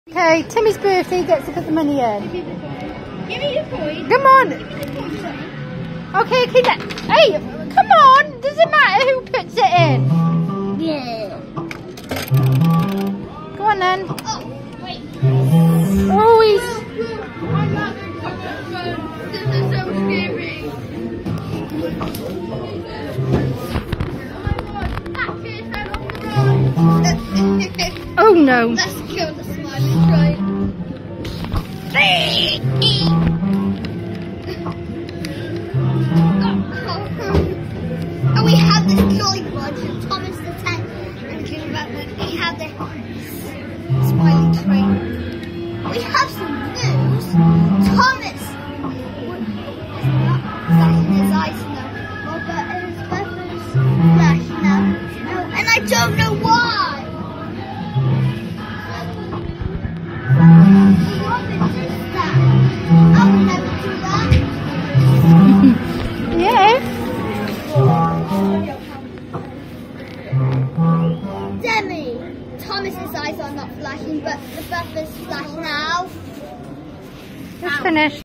Okay, Timmy's birthday gets to put the money in. Give me the coin. Come on. Okay, hey, come on. Does it matter who puts it in? Yeah. Go on then. Oh, wait. Oh, he's... I'm not going to touch the phone. This is so scary. Oh no. Let's kill the smiley train. And we have this jolly bunch and Thomas the Tank and we have the smiley train. We have some news. Thomas is not flashing his eyes now. But his feathers flash now. And I don't know why. Yeah. Demi, Thomas's eyes are not flashing, but the feathers flash now. It's finished.